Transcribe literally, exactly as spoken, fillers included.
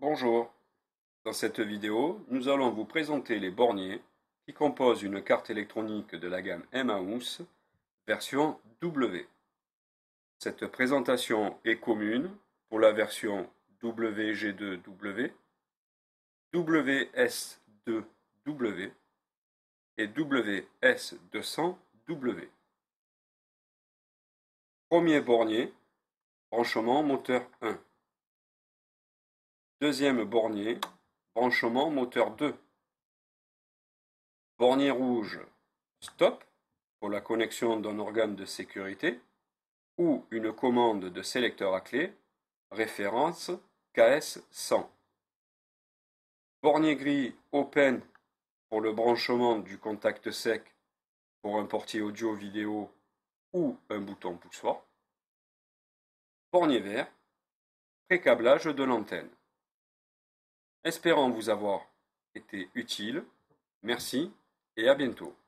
Bonjour, dans cette vidéo, nous allons vous présenter les borniers qui composent une carte électronique de la gamme Emaous version W. Cette présentation est commune pour la version W G deux W, W S deux W et W S deux cents W. Premier bornier, branchement moteur un. Deuxième bornier, branchement moteur deux. Bornier rouge, stop, pour la connexion d'un organe de sécurité, ou une commande de sélecteur à clé, référence K S cent. Bornier gris, open, pour le branchement du contact sec pour un portier audio-vidéo ou un bouton poussoir. Bornier vert, pré-câblage de l'antenne. Espérant vous avoir été utile. Merci et à bientôt.